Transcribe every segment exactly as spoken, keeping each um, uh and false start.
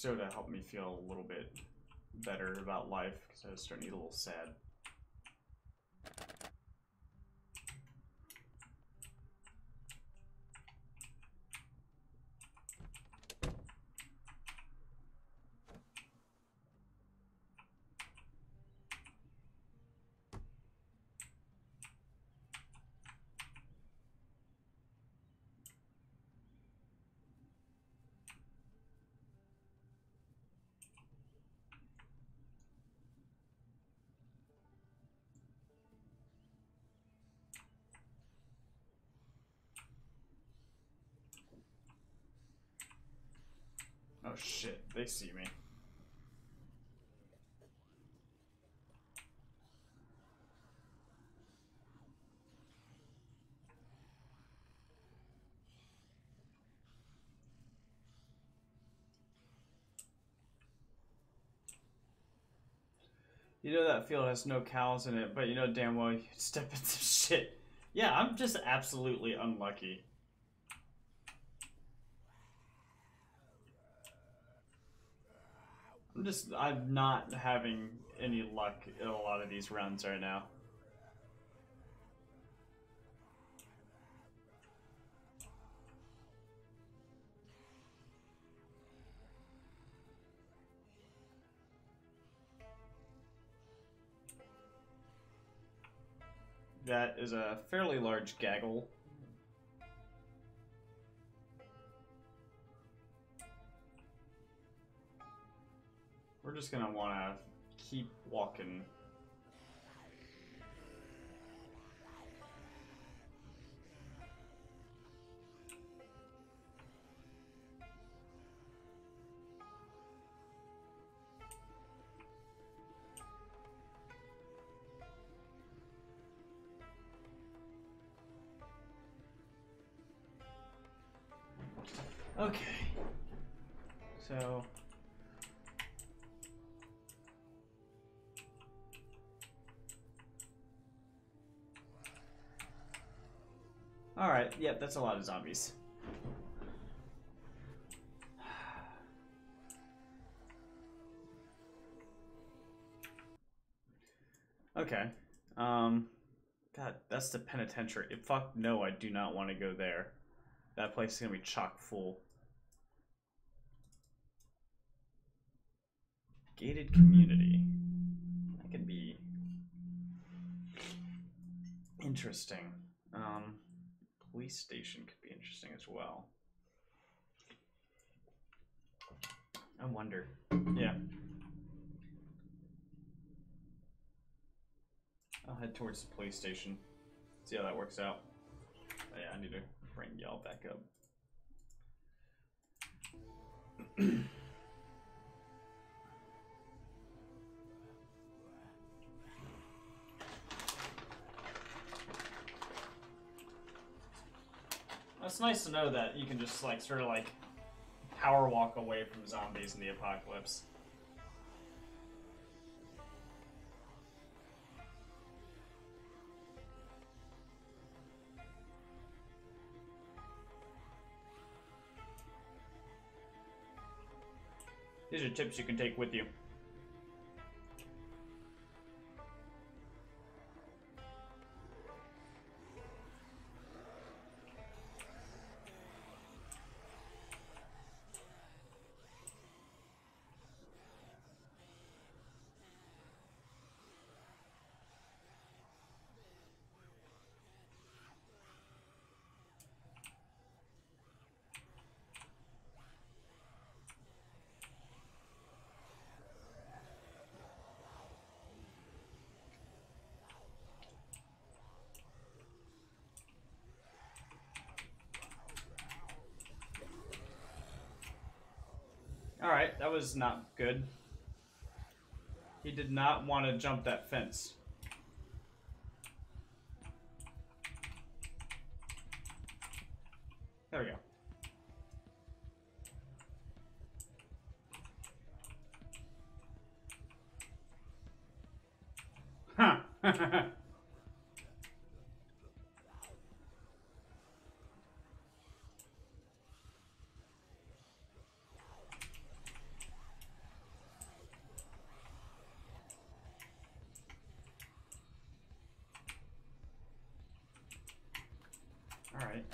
soda helped me feel a little bit better about life because I was starting to get a little sad. Oh shit, they see me. You know that field has no cows in it, but you know damn well you step into shit. Yeah, I'm just absolutely unlucky. I'm just, I'm not having any luck in a lot of these runs right now. That is a fairly large gaggle. We're just gonna wanna keep walking. Okay. So alright, yep, that's a lot of zombies. Okay. Um God, that's the penitentiary. Fuck no, I do not want to go there. That place is gonna be chock full. Gated community. That could be interesting. Um, police station could be interesting as well. I wonder. Yeah. I'll head towards the police station. See how that works out. Oh, yeah, I need to bring y'all back up. It's nice to know that you can just like sort of like power walk away from zombies in the apocalypse. These are tips you can take with you. Alright, that was not good. He did not want to jump that fence. There we go. Huh. Alright.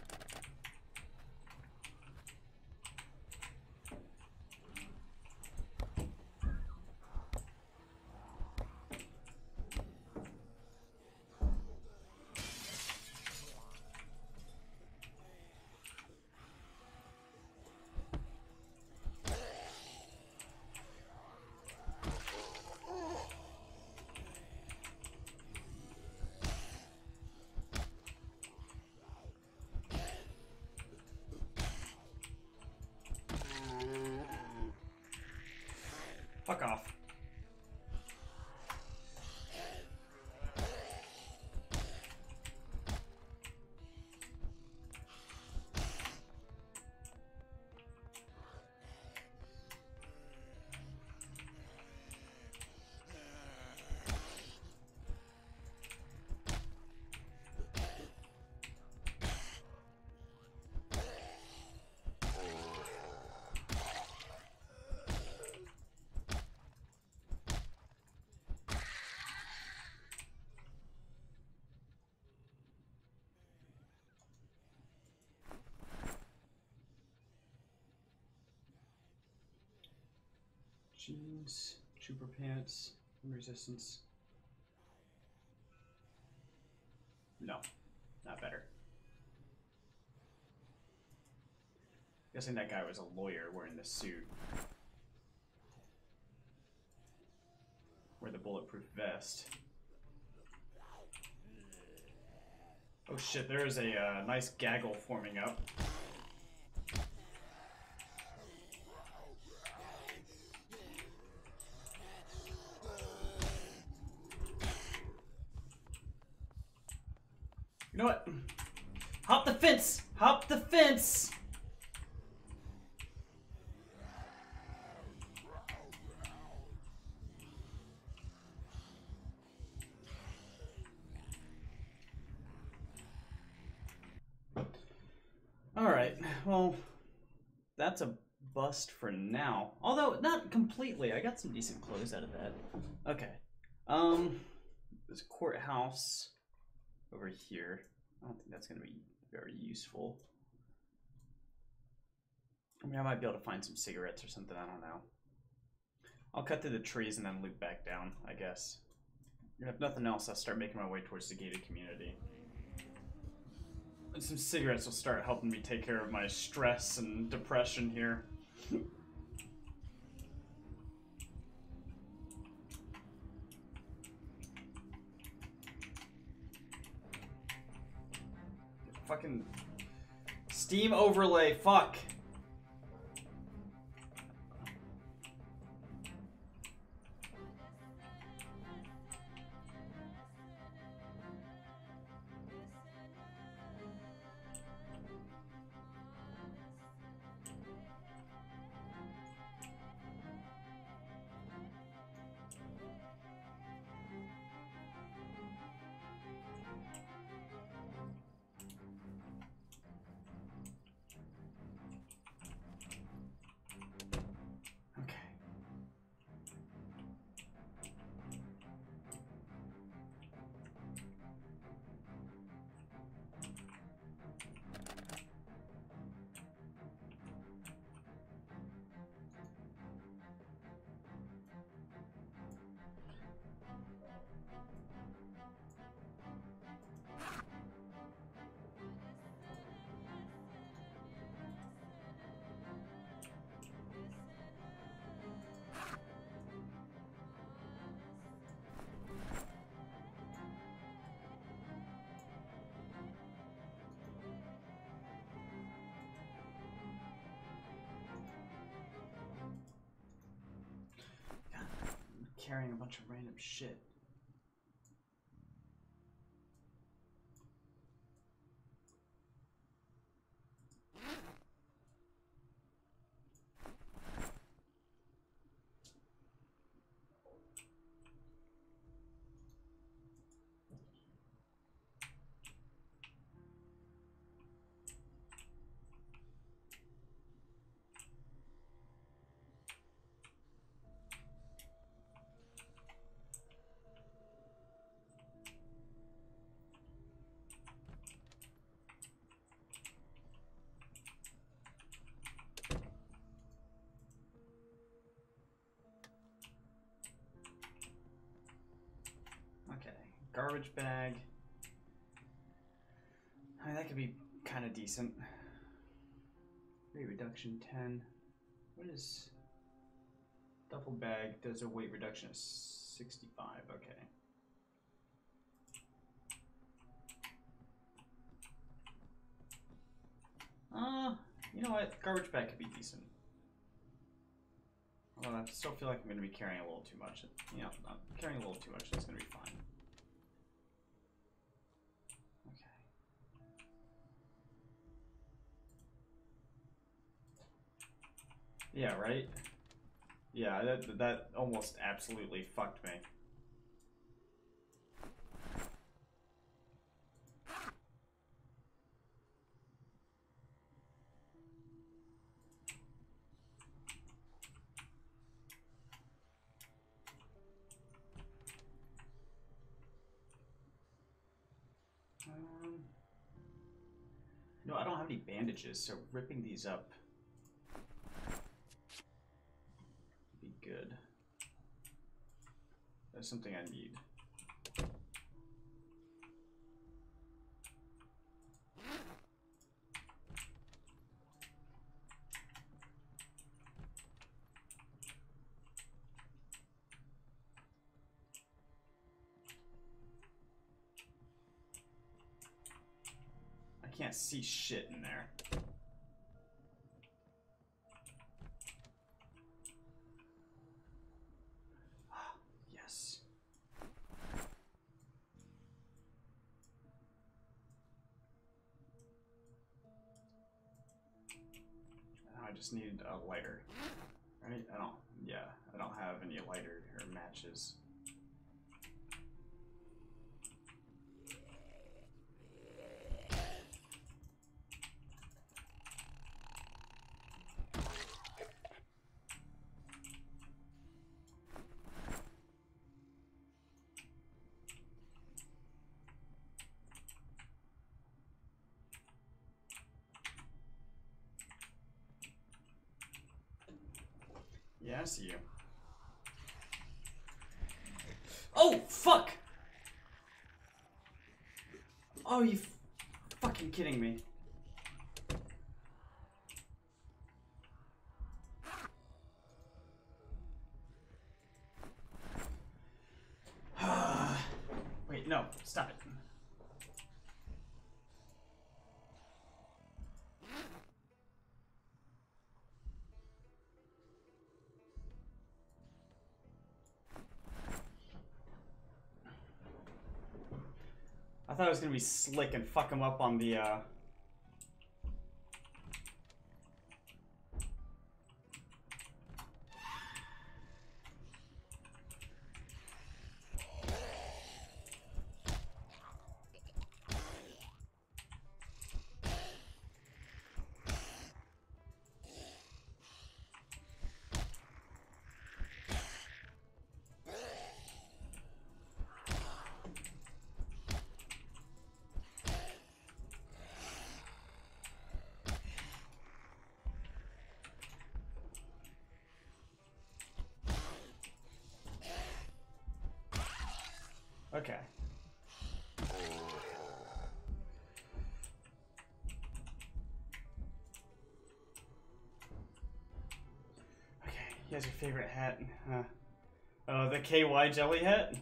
Fuck off. Jeans, trooper pants, resistance. No, not better. Guessing that guy was a lawyer wearing the suit. Wear the bulletproof vest. Oh shit, there is a uh, nice gaggle forming up. You know what? Hop the fence! Hop the fence! Alright, well, that's a bust for now. Although, not completely. I got some decent clothes out of that. Okay. Um, there's a courthouse over here. I don't think that's going to be very useful. I mean, I might be able to find some cigarettes or something. I don't know. I'll cut through the trees and then loop back down, I guess. If nothing else, I'll start making my way towards the gated community. And some cigarettes will start helping me take care of my stress and depression here. Fucking Steam overlay, fuck. Carrying a bunch of random shit. garbage bag. I mean, that could be kind of decent. Weight reduction ten. What is... Duffel bag does a weight reduction of sixty-five. Okay. Uh, you know what? Garbage bag could be decent. Although I still feel like I'm going to be carrying a little too much. You know, I'm carrying a little too much. That's going to be fine. Okay. Yeah, right? Yeah, that, that almost absolutely fucked me. Um, no, I don't have any bandages, so ripping these up would be good. That's something I need. I can't see shit in there. Yes. Now I just need a lighter. Right? I don't, yeah, I don't have any lighter or matches. Yeah, I see you. Oh, fuck! Oh, you f fucking kidding me. Wait, no, stop it. I thought it was gonna be slick and fuck him up on the, uh... Okay. Okay, he has your favorite hat. Huh. Oh, the K Y jelly hat?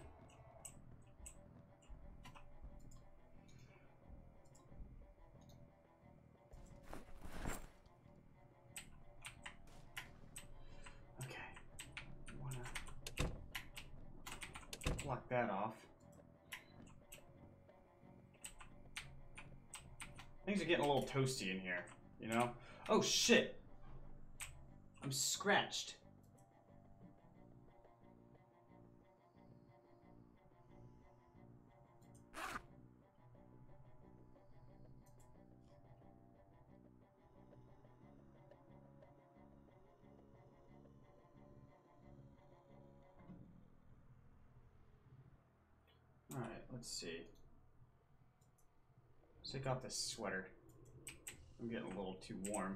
Okay. Wanna block that off. Things are getting a little toasty in here, you know? Oh shit! I'm scratched. Alright, let's see. Let's take off this sweater. I'm getting a little too warm.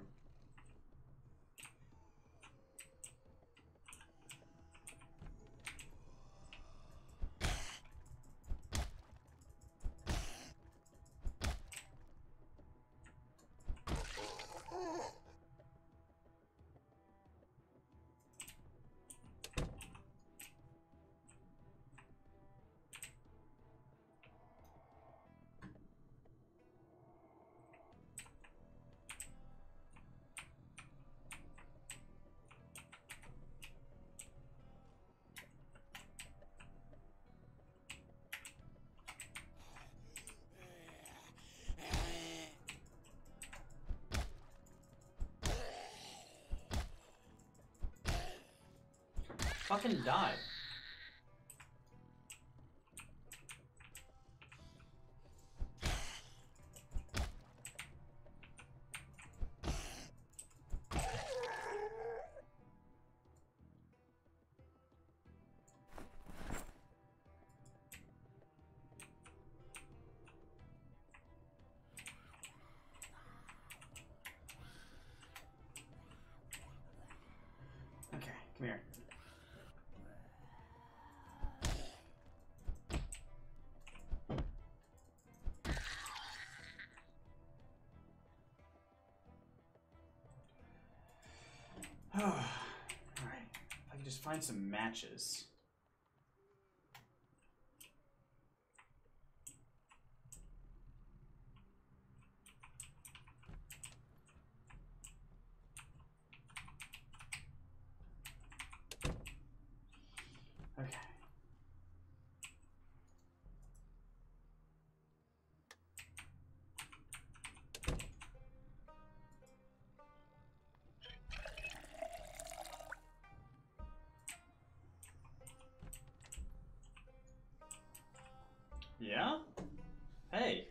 Fucking die. Okay, come here. Alright, if I can just find some matches. Okay. Yeah? Hey.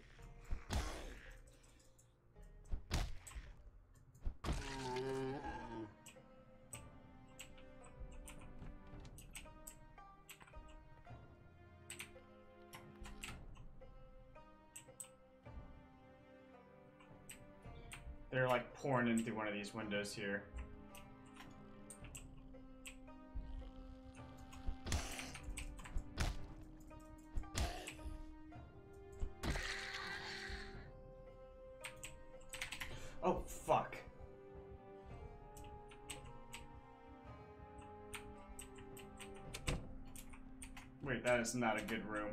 They're like pouring in through one of these windows here. Oh, fuck. Wait, that is not a good room.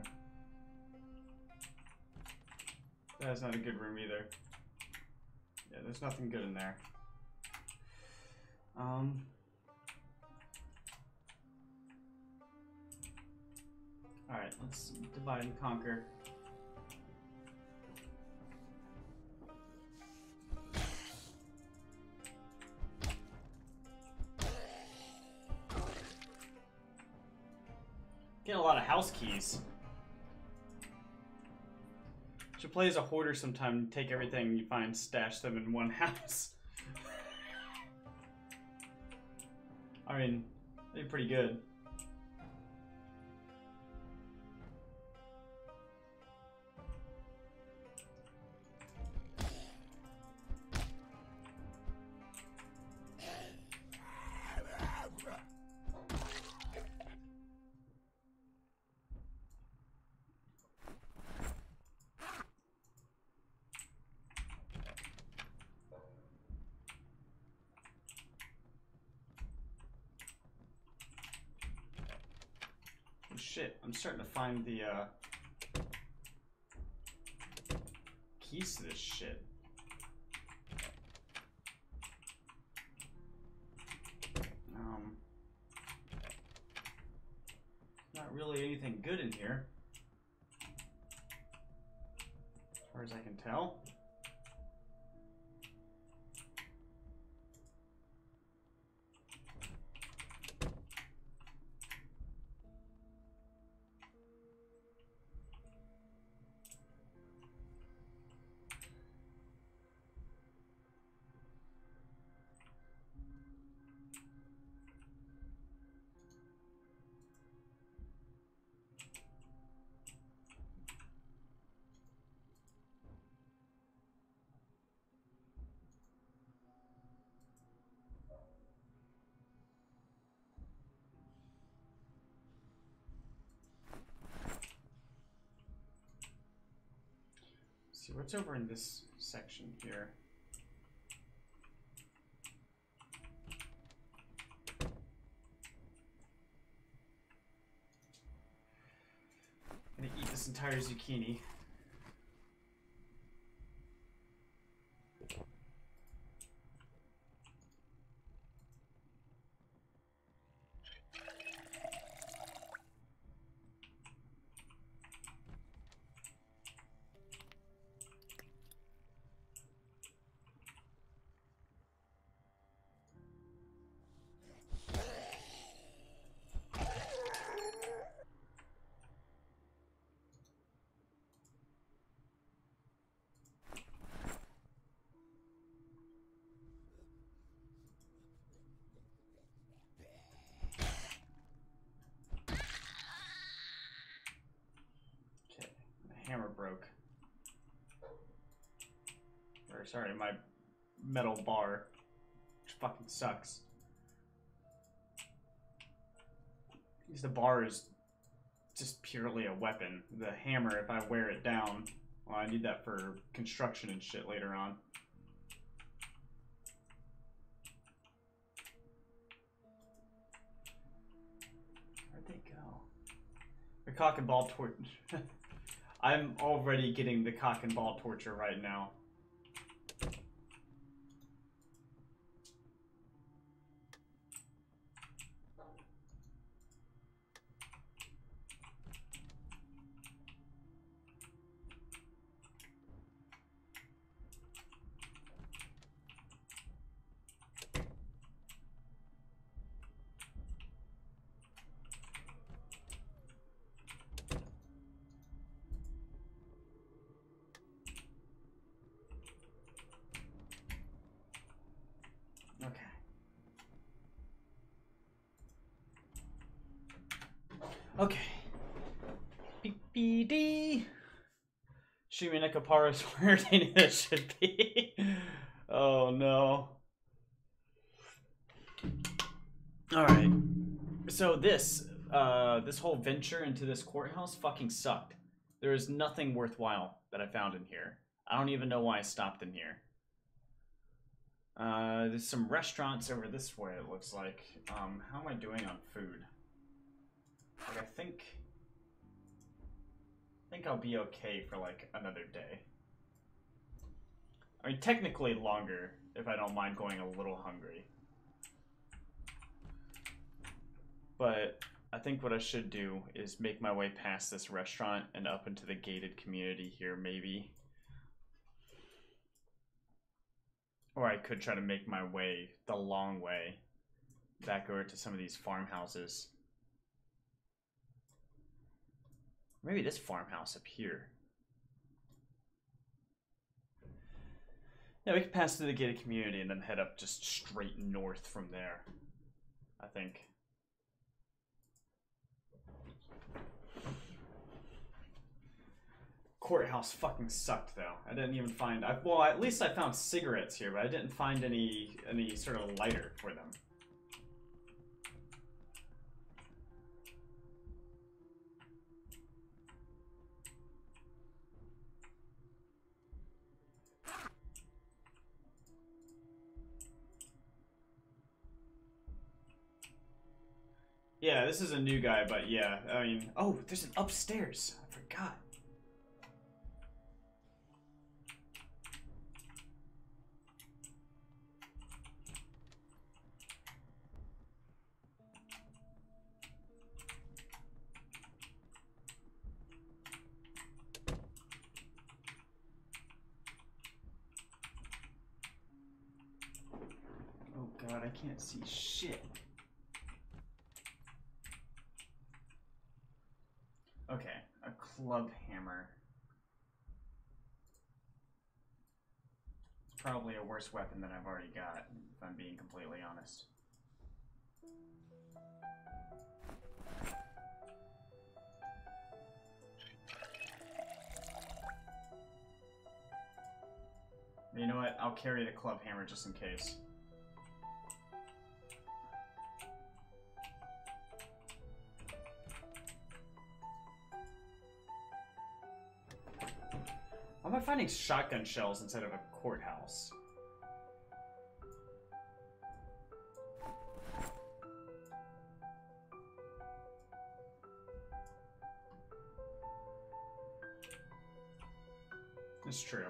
That is not a good room either. Yeah, there's nothing good in there. Um... Alright, let's divide and conquer. Get a lot of house keys. Should play as a hoarder sometime, take everything you find, stash them in one house. I mean, they're pretty good. Shit, I'm starting to find the uh, keys to this shit. Um, not really anything good in here, as far as I can tell. See what's over in this section here. I'm gonna eat this entire zucchini. hammer broke. Or, sorry, my metal bar. Which fucking sucks. Because the bar is just purely a weapon. The hammer, if I wear it down, well, I need that for construction and shit later on. Where'd they go? The cock and ball torture. I'm already getting the cock and ball torture right now. Okay. B B D. Shumi Nekapara is where it should be. Oh no. Alright. So this, uh, this whole venture into this courthouse fucking sucked. There is nothing worthwhile that I found in here. I don't even know why I stopped in here. Uh, there's some restaurants over this way, it looks like. Um, how am I doing on food? Like, I think... I think I'll be okay for, like, another day. I mean, technically longer, if I don't mind going a little hungry. But I think what I should do is make my way past this restaurant and up into the gated community here, maybe. Or I could try to make my way the long way back over to some of these farmhouses. Maybe this farmhouse up here. Yeah, we could pass through the gated community and then head up just straight north from there, I think. Courthouse fucking sucked though. I didn't even find, I, well, at least I found cigarettes here, but I didn't find any any sort of lighter for them. Yeah, this is a new guy, but yeah, I mean, oh, there's an upstairs. I forgot. Oh god, I can't see shit. Okay, a club hammer. It's probably a worse weapon than I've already got, if I'm being completely honest. You know what? I'll carry the club hammer just in case. Why am I finding shotgun shells instead of a courthouse? It's true.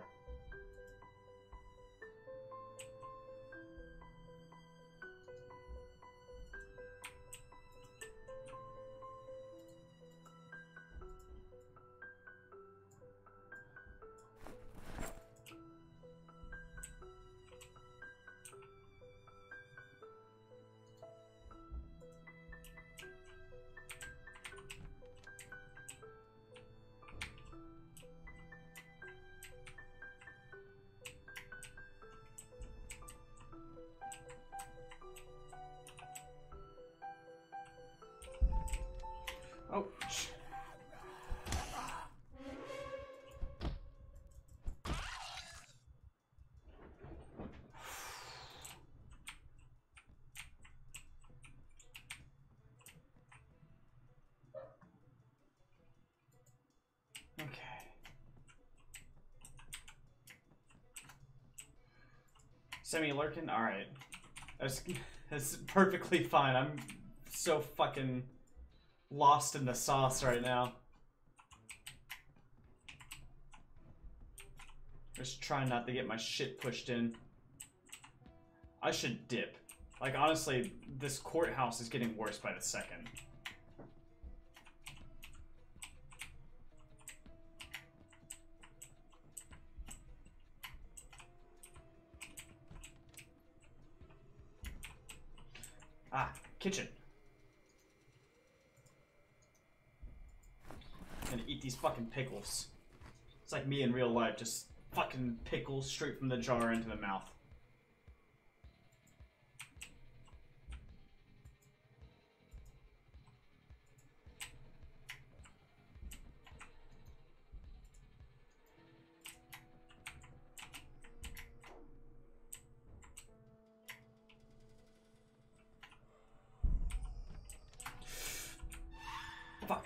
Semi-lurking? Alright. That's, that's perfectly fine. I'm so fucking lost in the sauce right now. Just trying not to get my shit pushed in. I should dip. Like, honestly, this courthouse is getting worse by the second. Ah, kitchen. I'm gonna eat these fucking pickles. It's like me in real life, just fucking pickles straight from the jar into the mouth. Fuck.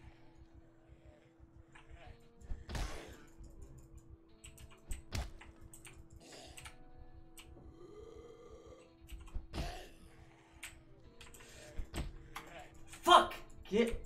Fuck! Get...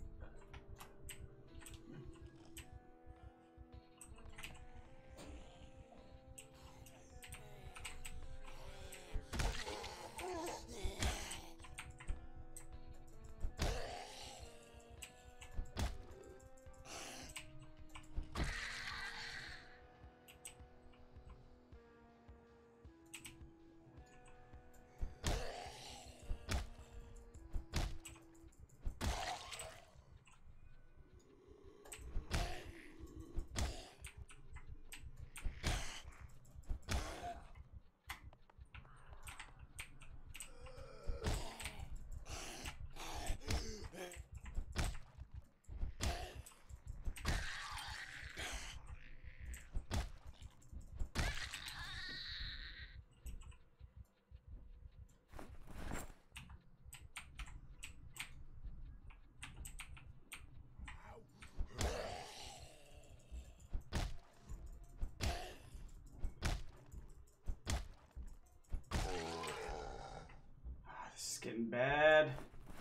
This is getting bad.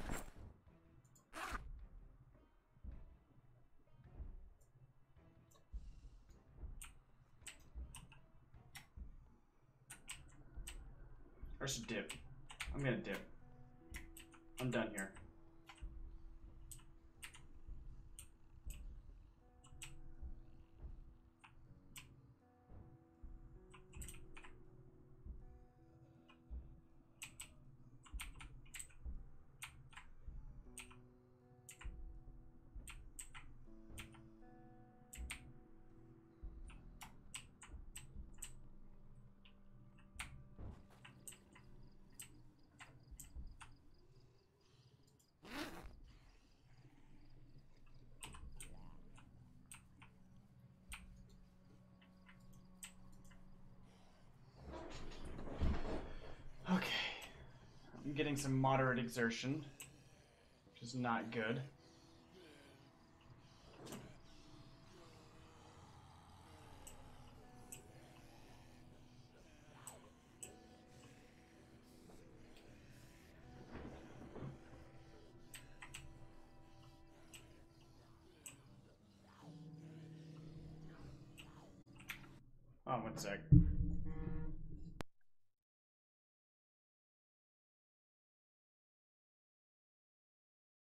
I should dip. I'm gonna dip. I'm done here. Okay. I'm getting some moderate exertion, which is not good. Oh, one sec.